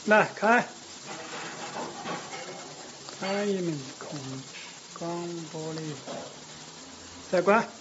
来开一面孔光玻璃，再关。